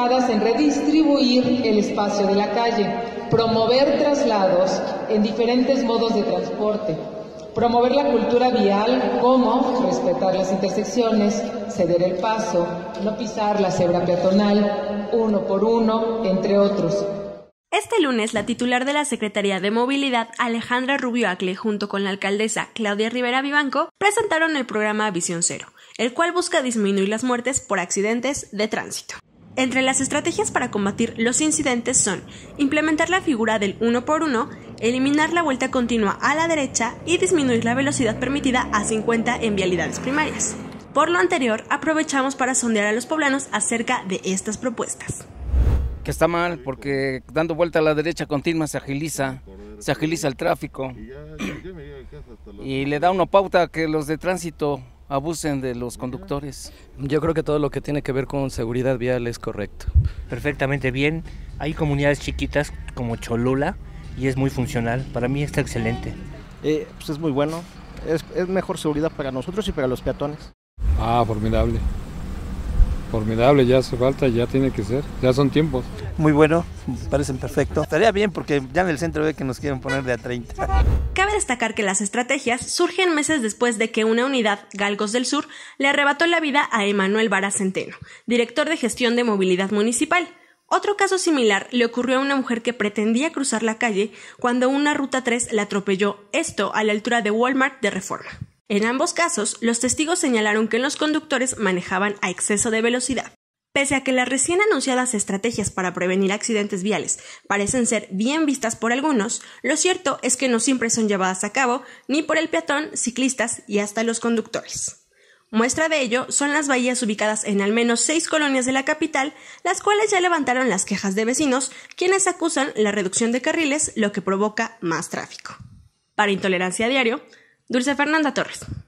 enfocadas en redistribuir el espacio de la calle, promover traslados en diferentes modos de transporte, promover la cultura vial como respetar las intersecciones, ceder el paso, no pisar la cebra peatonal, uno por uno, entre otros. Este lunes, la titular de la Secretaría de Movilidad, Alejandra Rubio Acle, junto con la alcaldesa Claudia Rivera Vivanco, presentaron el programa Visión Cero, el cual busca disminuir las muertes por accidentes de tránsito. Entre las estrategias para combatir los incidentes son implementar la figura del 1x1, eliminar la vuelta continua a la derecha y disminuir la velocidad permitida a 50 en vialidades primarias. Por lo anterior, aprovechamos para sondear a los poblanos acerca de estas propuestas. Que está mal porque dando vuelta a la derecha continua se agiliza el tráfico y le da una pauta a que los de tránsito abusen de los conductores. Yo creo que todo lo que tiene que ver con seguridad vial es correcto. Perfectamente bien, hay comunidades chiquitas como Cholula y es muy funcional, para mí está excelente. Pues es muy bueno, es mejor seguridad para nosotros y para los peatones. Formidable. Formidable, ya hace falta, ya tiene que ser, ya son tiempos. Muy bueno, me parecen perfecto. Estaría bien porque ya en el centro ve que nos quieren poner de a 30. Cabe destacar que las estrategias surgen meses después de que una unidad, Galgos del Sur, le arrebató la vida a Emanuel Vara Centeno, director de gestión de movilidad municipal. Otro caso similar le ocurrió a una mujer que pretendía cruzar la calle cuando una ruta 3 la atropelló, esto a la altura de Walmart de Reforma. En ambos casos, los testigos señalaron que los conductores manejaban a exceso de velocidad. Pese a que las recién anunciadas estrategias para prevenir accidentes viales parecen ser bien vistas por algunos, lo cierto es que no siempre son llevadas a cabo ni por el peatón, ciclistas y hasta los conductores. Muestra de ello son las bahías ubicadas en al menos 6 colonias de la capital, las cuales ya levantaron las quejas de vecinos, quienes acusan la reducción de carriles, lo que provoca más tráfico. Para Intolerancia Diario, Dulce Fernanda Torres.